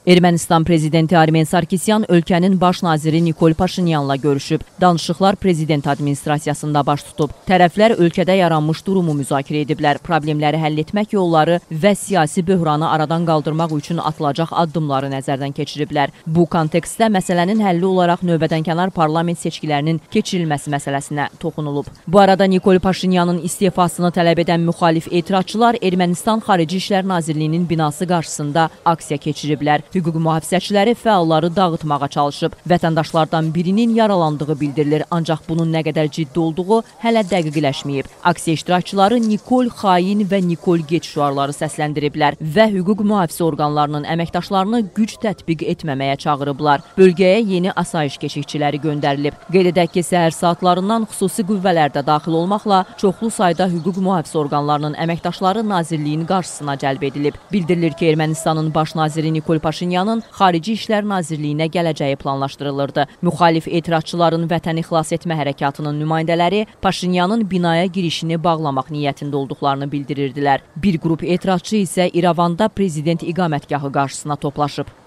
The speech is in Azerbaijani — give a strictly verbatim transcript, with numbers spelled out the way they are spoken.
Ermənistan prezidenti Armen Sarkisyan ölkənin baş naziri Nikol Paşinyanla görüşüb. Danışıqlar prezident administrasiyasında baş tutub. Tərəflər ölkədə yaranmış durumu müzakirə ediblər. Problemləri həll etmək yolları və siyasi böhranı aradan qaldırmaq üçün atılacaq addımları nəzərdən keçiriblər. Bu kontekstdə məsələnin həlli olaraq növbədənkənar parlament seçkilərinin keçirilməsi məsələsinə toxunulub. Bu arada Nikol Paşinyanın istifasını tələb edən müxalif etirazçılar Ermənistan Xarici İşlər Nazirliyinin binası qarşısında aksiya keçiriblər. Hüquq mühafizəçiləri fəalları dağıtmağa çalışıb. Vətəndaşlardan birinin yaralandığı bildirilir, ancaq bunun nə qədər ciddi olduğu hələ dəqiqləşməyib. Aksiya iştirakçıları Nikol xain və Nikol geç şüarları səsləndiriblər və hüquq mühafizə orqanlarının əməkdaşlarını güc tətbiq etməməyə çağırıblar. Bölgəyə yeni asayiş keşikçiləri göndərilib. Qeyd edək ki, səhər saatlarından xüsusi qüvvələr də daxil olmaqla çoxlu sayda hüquq mühafizə orqanlarının əməkdaşları nazirliyin qarşısına cəlb edilib. Bildirilir ki, Ermənistanın baş naziri Nikol Paşinyanın Xarici İşlər Nazirliyinə gələcəyi planlaşdırılırdı. Müxalif etirazçıların vətəni xilas etmə hərəkatının nümayəndələri Paşinyanın binaya girişini bağlamaq niyyətində olduqlarını bildirirdilər. Bir qrup etirazçı isə İrəvanda prezident iqamətgahı qarşısına toplaşıb.